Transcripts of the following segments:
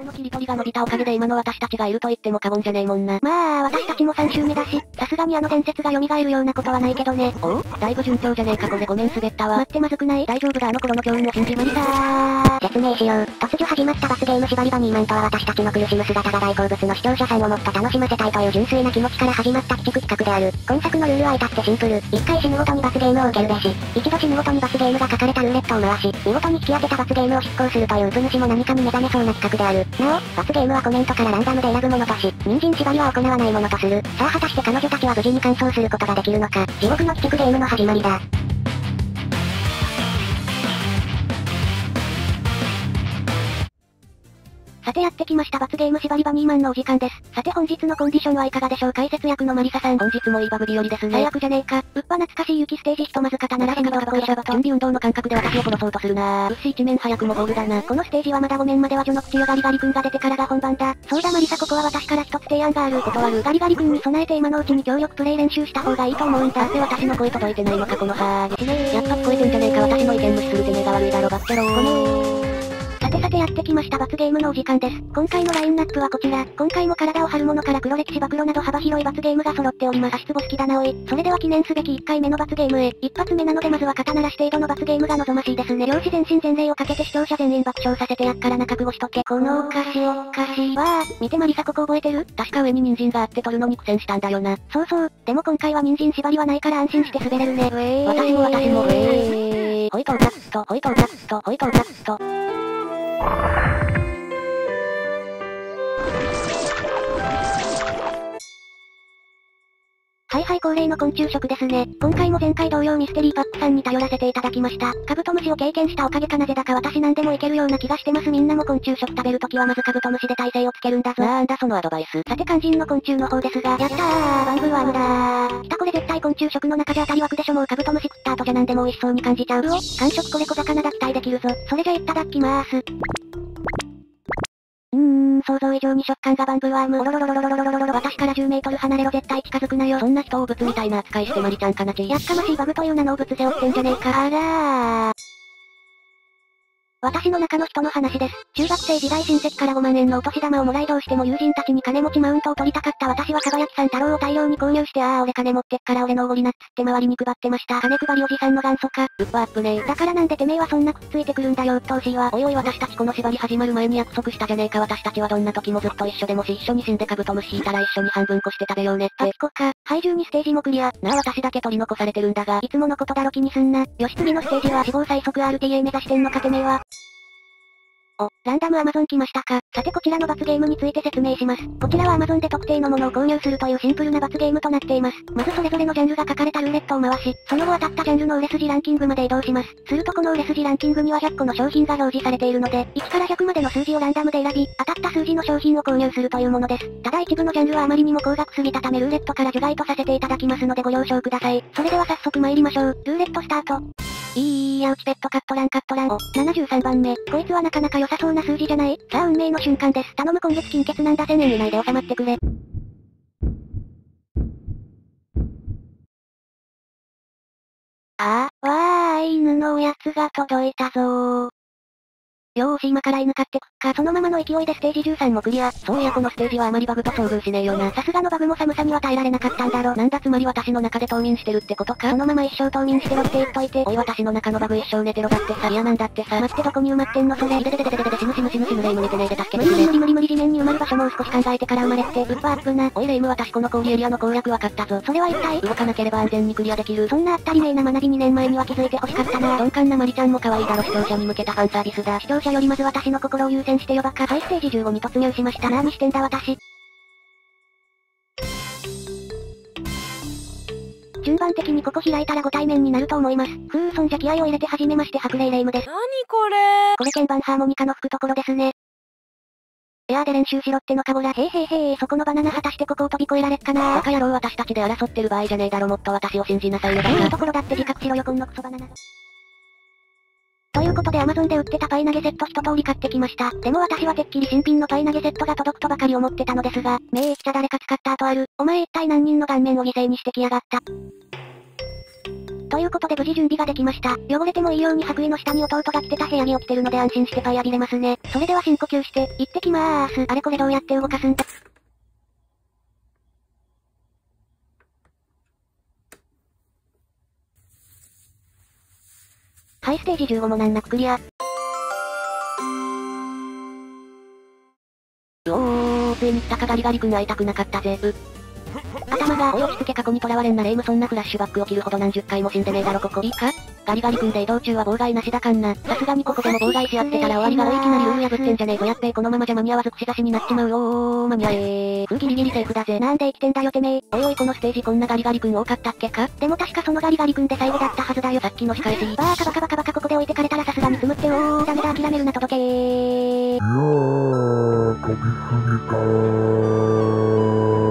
この切り取りが伸びたおかげで今の私たちがいると言っても過言じゃねえもんな。 まあ、私たちも3週目だし、さすがにあの伝説が蘇るようなことはないけどね。 おうだいぶ順調じゃねえかこれごめん滑ったわ。 待ってまずくない？ 大丈夫だあの頃の教員を信じまりさー。説明しよう。突如始まった罰ゲーム縛りバニーマンとは私たちの苦しむ姿が大好物の視聴者さんをもっと楽しませたいという純粋な気持ちから始まった鬼畜企画である。今作のルールは至ってシンプル。1回死ぬごとに罰ゲームを受けるべし。一度死ぬごとに罰ゲームが書かれたルーレットを回し、見事に引き当てた罰ゲームを執行するというウプ主も何かに目覚めそうな企画である。なお、罰ゲームはコメントからランダムで選ぶものとし、人参縛りは行わないものとする。さあ果たして彼女たちは無事に完走することができるのか。地獄の鬼畜ゲームの始まりだ。さてやってきました罰ゲーム縛りバニーマンのお時間です。さて本日のコンディションはいかがでしょう。解説役のマリサさん。 本日もいいバブ日和ですね。 最悪じゃねえか。うっぱ懐かしい雪ステージひとまず刀らせみろと準備運動の感覚で私を殺そうとするなぁ。うっし一面早くもゴールだな。 このステージはまだ5面までは序の口よガリガリ君が出てからが本番だ。そうだマリサここは私から一つ提案がある。 断る。 ガリガリ君に備えて今のうちに協力プレイ練習した方がいいと思うんだ。 って私の声届いてないのかこのさー。やっぱ聞こえてんじゃねえか私の意見無視するてめえが悪いだろバッケロー。 さてやってきました罰ゲームのお時間です。今回のラインナップはこちら。今回も体を張るものから黒歴史暴露など幅広い罰ゲームが揃っております。足つぼ好きだなおい。それでは記念すべき1回目の罰ゲームへ。一発目なのでまずは肩鳴らし程度の罰ゲームが望ましいですね。両肢全身全霊をかけて視聴者全員爆笑させてやっからな覚悟しとけ。このお菓子おかしい。わー、見てマリサここ覚えてる？ 確か上に人参があって取るのに苦戦したんだよな。 そうそう。でも今回は人参縛りはないから安心して滑れるね。 私もほいとうタッとほいとうタッとほいとうタッと。 はいはい恒例の昆虫食ですね。今回も前回同様ミステリーパックさんに頼らせていただきました。カブトムシを経験したおかげかなぜだか私何でもいけるような気がしてます。みんなも昆虫食食べるときはまずカブトムシで耐性をつけるんだぞ。 なんだそのアドバイス。 さて肝心の昆虫の方ですが、やったーバンブーワームだー。きたこれ絶対昆虫食の中じゃ当たり枠でしょもうカブトムシ食った後じゃなんでも美味しそうに感じちゃう。完食これ小魚だ期待できるぞ。それじゃいただきまーす。想像以上に食感がバンブーワーム。おろろろろろろろろろろ私から10メートル離れろ絶対近づくなよ。 そんな人を物みたいな扱いしてマリちゃんかなち。 やっかましいバグという名の物背負ってんじゃねえか。あらー。私の中の人の話です。中学生時代親戚から5万円のお年玉をもらいどうしても友人たちに金持ちマウントを取りたかった私はかば焼きさん太郎を大量に購入して俺金持ってっから俺のおごりなっつって周りに配ってました。金配りおじさんの元祖か。 ウッパアップねー。 だからなんでてめえはそんなくっついてくるんだよ鬱陶しいわ。 おいおい私たちこの縛り始まる前に約束したじゃねえか。私たちはどんな時もずっと一緒でもし一緒に死んでカブトムシ引いたら一緒に半分こして食べようねって。 あきこか。はい12ステージもクリア。 なあ私だけ取り残されてるんだが。 いつものことだろ気にすんな。よし次のステージは死亡最速 RTA 目指してんのかてめえは。ランダムアマゾン来ましたか。さてこちらの罰ゲームについて説明します。こちらはアマゾンで特定のものを購入するというシンプルな罰ゲームとなっています。まずそれぞれのジャンルが書かれたルーレットを回し、その後当たったジャンルの売れ筋ランキングまで移動します。するとこの売れ筋ランキングには100個の商品が表示されているので、1から100までの数字をランダムで選び、当たった数字の商品を購入するというものです。ただ一部のジャンルはあまりにも高額すぎたためルーレットから除外とさせていただきますのでご了承ください。それでは早速参りましょう。ルーレットスタート。ウチペットカットラン。73番目。こいつはなかなか良さそうな数字じゃない？さあ運命の瞬間です。頼む今月金欠なんだ1000円以内で収まってくれ。わーい犬のおやつが届いたぞー。よーし今から犬買ってくっか。そのままの勢いでステージ13もクリア。 そういやこのステージはあまりバグと遭遇しねえよな。 さすがのバグも寒さには耐えられなかったんだろ。 なんだつまり私の中で冬眠してるってことか。 そのまま一生冬眠してろって言っといて。 おい私の中のバグ一生寝てろだってさ。いやなんだってさ。 待ってどこに埋まってんのそれ。 で死ぬレイム寝てねえで助けてくれ。 無理地面に埋まる場所もう少し考えてから生まれって。ウッパーアップな。 おいレイム私この氷エリアの攻略わかったぞ。 それは一体？ 動かなければ安全にクリアできる。 そんなあったりめえな学び2年前には気づいて欲しかったな。 鈍感なマリちゃんも可愛いだろ視聴者に向けたファンサービスだ。 視聴者よりまず私の心を優先してよバカ。はいステージ15に突入しました。何してんだ私。順番的にここ開いたらご対面になると思います。そんじゃ気合を入れて初めまして白霊霊夢です。 なにこれこれ鍵盤ハーモニカの吹くところですね。エアーで練習しろってのかほら。へーそこのバナナ果たしてここを飛び越えられっかな。 バカ野郎私たちで争ってる場合じゃねえだろもっと私を信じなさいよバカ。 そういうところだって自覚しろよこんのクソバナナ。ということで Amazon で売ってたパイ投げセット一通り買ってきました。でも私はてっきり新品のパイ投げセットが届くとばかり思ってたのですが、来ちゃ誰か使った後ある。お前一体何人の顔面を犠牲にしてきやがった。 ということで無事準備ができました。汚れてもいいように白衣の下に弟が着てた部屋着を着てるので安心してパイ浴びれますね。それでは深呼吸して、行ってきまーす。あれこれどうやって動かすんだ。はい、ステージ15も難なくクリア。 ついに来たかガリガリ君会いたくなかったぜ。頭が、おい落ち着け過去に囚われんなレイムそんなフラッシュバック起きるほど何十回も死んでねえだろここ。いいかガリガリ君で移動中は妨害なしだかんな。さすがにここでも妨害し合ってたら終わりがいきなりルール破ってんじゃねえぞやっべこのままじゃ間に合わず串刺しになっちまう間に合えギリギリセーフだぜ。 なんで生きてんだよてめえ。 おいおいこのステージこんなガリガリ君多かったっけか。 でも確かそのガリガリ君で最後だったはずだよ。 さっきの仕返し。 バカバカバカバカここで置いてかれたらさすがに積むってダメだ諦めるな届けいやー、飛びすぎた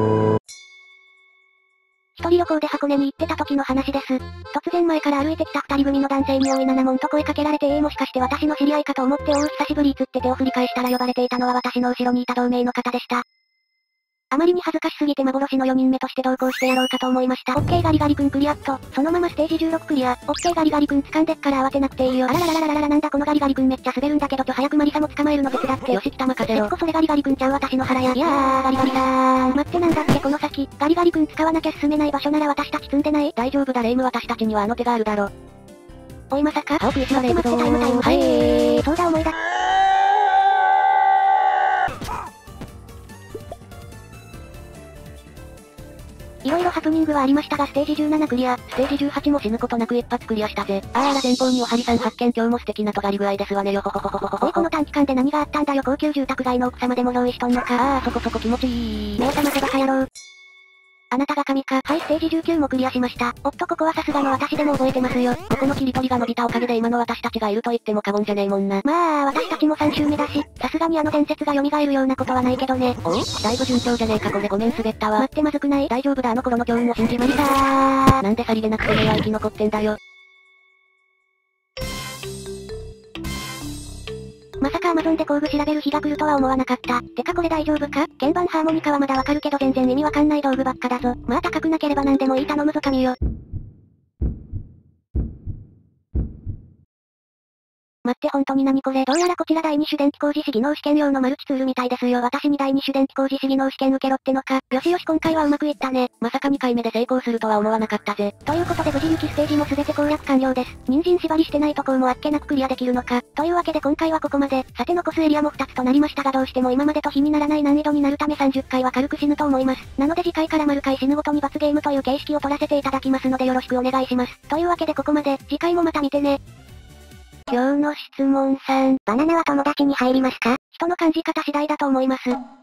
一人旅行で箱根に行ってた時の話です。突然前から歩いてきた二人組の男性に多い7問と声かけられてもしかして私の知り合いかと思って久しぶりつって手を振り返したら呼ばれていたのは私の後ろにいた同盟の方でした。あまりに恥ずかしすぎて幻の4人目として同行してやろうかと思いました。オッケーガリガリ君クリアっと、そのままステージ16クリア。オッケーガリガリ君掴んでっから慌てなくていいよ。あらららららららなんだこのガリガリ君めっちゃ滑るんだけど早くマリサも捕まえるの手伝って。 よし来た任せろ。 それガリガリ君ちゃう私の腹や。いやーガリガリだー。待ってなんだっけこの先、ガリガリ君使わなきゃ進めない場所なら私たち積んでない？ 大丈夫だレイム私たちにはあの手があるだろ。 おいまさか青く石はレイム待ってタイムはいそうだ思い出いろいろハプニングはありましたがステージ17クリア。 ステージ18も死ぬことなく一発クリアしたぜ。あら前方におはりさん発見今日も素敵な尖り具合ですわねよほほほほほほ。 おいこの短期間で何があったんだよ高級住宅街の奥様でも用意しとんのか。 そこそこ気持ちいい。 目を覚ませバカ野郎。あなたが神か。はい、ステージ19もクリアしました。おっとここはさすがの私でも覚えてますよ。 ここの切り取りが伸びたおかげで今の私たちがいると言っても過言じゃねえもんな。 まあ、私たちも3周目だし、さすがにあの伝説が蘇るようなことはないけどね。 おいだいぶ順調じゃねえかこれごめん滑ったわ。 待ってまずくない？ 大丈夫だあの頃の強運を信じまりさー。なんでさりげなくてめえは生き残ってんだよ。 まさか Amazon で工具調べる日が来るとは思わなかった。てかこれ大丈夫か？鍵盤ハーモニカはまだわかるけど全然意味わかんない道具ばっかだぞ。まあ高くなければ何でもいい頼むぞ神よ。待って本当に何これどうやらこちら第二種電気工事士技能試験用のマルチツールみたいですよ。私に第二種電気工事士技能試験受けろってのか。よしよし今回はうまくいったね。 まさか2回目で成功するとは思わなかったぜ。 ということで無事雪ステージも全て攻略完了です。人参縛りしてないところもあっけなくクリアできるのか。というわけで今回はここまで。さて残すエリアも2つとなりましたがどうしても今までと比にならない難易度になるため30回は軽く死ぬと思います。なので次回から丸回死ぬごとに罰ゲームという形式を取らせていただきますのでよろしくお願いします。というわけでここまで。次回もまた見てね。今日の質問3、バナナは友達に入りますか？人の感じ方次第だと思います。